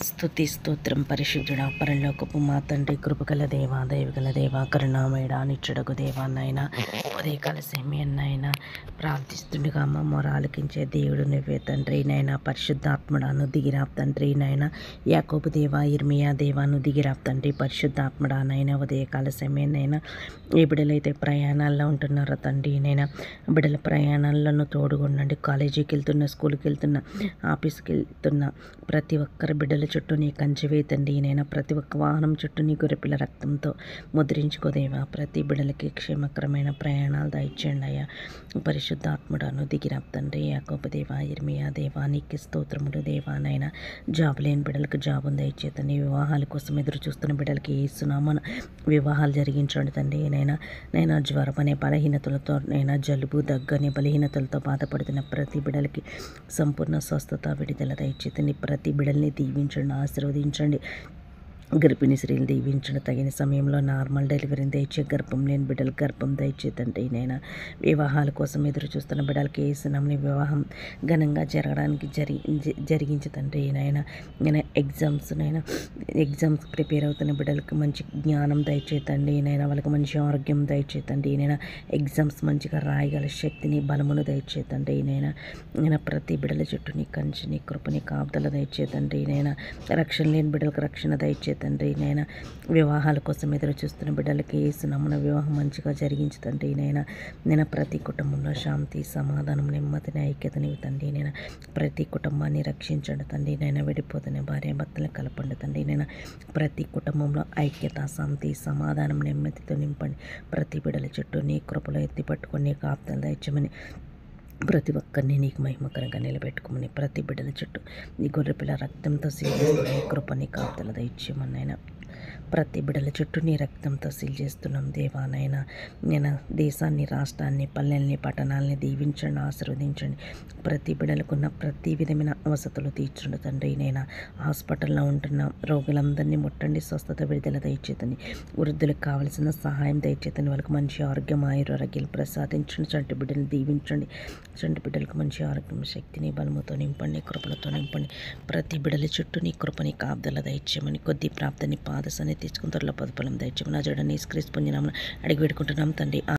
స్తుతి స్తోత్రం పరిశుద్ధుడా పరలోకపు మా తండ్రి కృపగల దేవా దైవగల దేవా కరుణామయుడ నిచ్చుడకు దేవా నాయన ఉదయకాల సమయాన్నైనా ప్రార్థిస్తుండగా మా మొరాలకించే దేవుడు నువ్వే తండ్రి నైనా పరిశుద్ధాత్మడాను దిగిరాప్ తండ్రి నాయన యాకోబు దేవా ఇర్మియా దేవాను దిగిరాప్ తండ్రి పరిశుద్ధాత్మడా నైనా ఉదయకాల సమయాన్నైనా ఏ బిడ్డలైతే ప్రయాణాల్లో ఉంటున్నారో తండ్రి నైనా బిడ్డల ప్రయాణాలను తోడుగుండండి. కాలేజీకి వెళ్తున్న, స్కూల్కి వెళ్తున్న, ఆఫీస్కి వెళ్తున్న ప్రతి ఒక్కరి బిడ్డల చుట్టూ నీ కంచె వేతండి నైనా ప్రతి ఒక్క వాహనం చుట్టూ నీ గొర్రెపిల్ల రక్తంతో ముద్రించుకోదేవా. ప్రతి బిడ్డలకి క్షేమకరమైన ప్రయాణాలు దయచేయండి అయ్యా. పరిశుద్ధాత్ముడను దిగిరాప్ తండ్రి యాకోబు దేవా ఇర్మియా దేవా నీకు స్తోత్రములు దేవా నైనా జాబ్ లేని బిడ్డలకు జాబును దయచేతండి. వివాహాల కోసం ఎదురు చూస్తున్న బిడ్డలకి ఏసునామన వివాహాలు జరిగించండి తండ్రి నైనా జ్వరం అనే బలహీనతలతో నైనా జలుబు దగ్గనే బలహీనతలతో బాధపడుతున్న ప్రతి బిడ్డలకి సంపూర్ణ స్వస్థత విడుదల దయచేతండి. ప్రతి బిడ్డల్ని దీవించండి, ఆశీర్వదించండి. గర్భిణీ స్త్రీలు దీవించండి. తగిన సమయంలో నార్మల్ డెలివరీని దయచే గర్భం లేని బిడ్డలు గర్భం దయచేతండి నైనా వివాహాల కోసం ఎదురు చూస్తున్న బిడ్డలకి ఏసునామని వివాహం ఘనంగా జరగడానికి జరిగించతండి నైనా ఎగ్జామ్స్ ప్రిపేర్ అవుతున్న బిడ్డలకు మంచి జ్ఞానం దయచేతండి నైనా వాళ్ళకి మంచి ఆరోగ్యం దయచేతండి నైనా ఎగ్జామ్స్ మంచిగా రాయగల శక్తిని బలమును దయచేతండి నైనా ప్రతి బిడ్డల చుట్టూ నీ కంచి నీ కృపని కాపుదల దయచేతండి నైనా రక్షణ లేని బిడ్డలకు రక్షణ దయచేతండి నైనా వివాహాల కోసం ఎదురు చూస్తున్న బిడ్డలకి ఏసునామన వివాహం మంచిగా జరిగించుతండి నైనా ప్రతి కుటుంబంలో శాంతి సమాధానం నెమ్మదిని ఐక్యతని తండ్రి నైనా ప్రతి కుటుంబాన్ని రక్షించండి తండ్రి నైనా విడిపోతున్న భార్య భర్తలను కలపండి తండ్రి నైనా ప్రతి కుటుంబంలో ఐక్యత శాంతి సమాధానం నెమ్మదితో నింపండి. ప్రతి బిడ్డల చుట్టూ నీ కృపలో ఎత్తి పట్టుకొని నీ కాపుదల దయచమని ప్రతి ఒక్కరిని నీకు మహిమకరంగా నిలబెట్టుకోమని ప్రతి బిడ్డల చుట్టూ నీ గొర్రెపిల్ల రక్తంతో సీల్ చేస్తున్న కృపని కాపుదల దయచేయమన్నైనా ప్రతి బిడ్డల చుట్టూ నీ రక్తంతో సీల్ చేస్తున్నాం దేవా నేను దేశాన్ని రాష్ట్రాన్ని పల్లెల్ని పట్టణాలని దీవించండి, ఆశీర్వదించండి. ప్రతి బిడ్డలకున్న ప్రతి విధమైన అవసరాలు తీర్చండి తండ్రి నైనా హాస్పిటల్లో ఉంటున్న రోగులందరినీ ముట్టండి, స్వస్థత విడుదల దయచేతండి. వృద్ధులకు కావలసిన సహాయం దయచేతండి. వాళ్ళకి మంచి ఆరోగ్యం ఆయురారోగ్యాలు ప్రసాదించండి. చంటి బిడ్డలు దీవించండి. చంటి బిడ్డలకు మంచి ఆరోగ్యం శక్తిని బలముతో నింపండి, కృపలతో నింపండి. ప్రతి బిడ్డల చుట్టూ నీ కృపని కాపుదల దయచేయమని కొద్ది ప్రాప్తిని పాదసని తీసుకుని త్వరలో పదఫలం దయచేయమని నా జడని స్క్రీస్ పొందినామని అడిగి పెట్టుకుంటున్నాం తండ్రి.